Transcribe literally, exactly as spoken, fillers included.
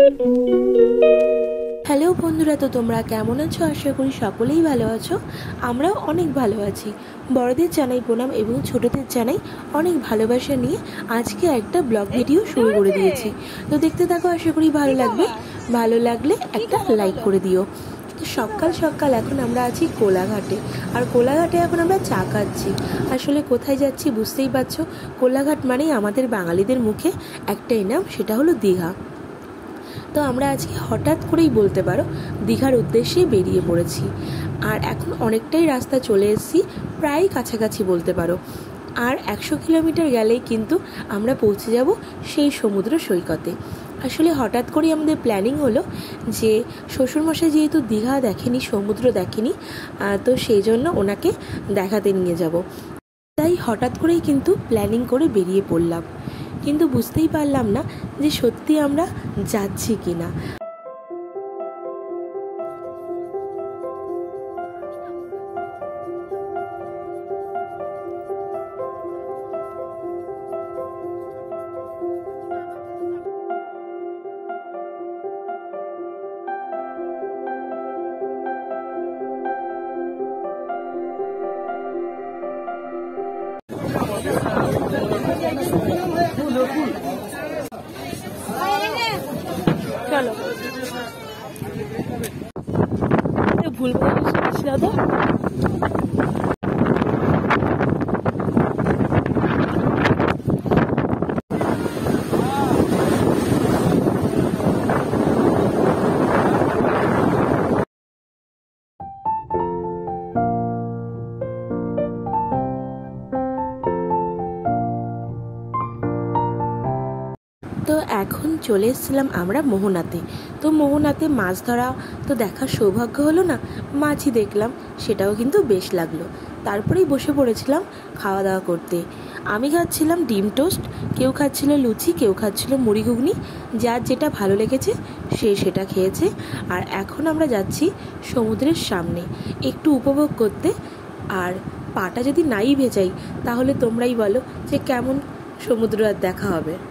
Hello বন্ধুরা, তো তোমরা কেমন আছো? আশা করি সকলেই ভালো আছো। আমরাও অনেক ভালো আছি। বড়দের জানাই প্রণাম এবং ছোটদের জানাই অনেক ভালোবাসা নিয়ে আজকে একটা ব্লগ ভিডিও শুরু করে দিয়েছি। তো দেখতে থাকো, আশা করি ভালো লাগবে। ভালো লাগলে একটা লাইক করে দিও। তো সকাল সকাল এখন আমরা আছি কোলাঘাটে, আর কোলাঘাটে এখন আমরা চা খাচ্ছি। আসলে কোথায় যাচ্ছি বুঝতেই পারছো। কোলাঘাট মানেই আমাদের বাঙালিদের মুখে একটাই নাম, সেটা হলো দীঘা। তো আমরা আজকে হঠাৎ করেই বলতে পারো দীঘার উদ্দেশ্যে বেরিয়ে পড়েছি। আর এখন অনেকটাই রাস্তা চলে এসেছি, প্রায় কাছাকাছি বলতে পারো। আর একশো কিলোমিটার গেলেই কিন্তু আমরা পৌঁছে যাব সেই সমুদ্র সৈকতে। আসলে হঠাৎ করেই আমাদের প্ল্যানিং হলো যে শ্বশুরমশাই যেহেতু দীঘা দেখেনি, সমুদ্র দেখেনি, তো সেই জন্য ওনাকে দেখাতে নিয়ে যাব। তাই হঠাৎ করেই কিন্তু প্ল্যানিং করে বেরিয়ে পড়লাম, কিন্তু বুঝতেই পারলাম না যে সত্যি আমরা যাচ্ছি কিনা। চলো, ভুল করে শুনেছিল তো। তো এখন চলে এসেছিলাম আমরা মোহনাতে। তো মোহনাতে মাছ ধরা তো দেখার সৌভাগ্য হলো না, মাছই দেখলাম, সেটাও কিন্তু বেশ লাগলো। তারপরেই বসে পড়েছিলাম খাওয়া দাওয়া করতে। আমি খাচ্ছিলাম ডিম টোস্ট, কেউ খাচ্ছিল লুচি, কেউ খাচ্ছিল মুড়ি ঘুগনি, যার যেটা ভালো লেগেছে সে সেটা খেয়েছে। আর এখন আমরা যাচ্ছি সমুদ্রের সামনে একটু উপভোগ করতে। আর পাটা যদি নাই ভেজাই তাহলে তোমরাই বলো যে কেমন সমুদ্র আর দেখা হবে।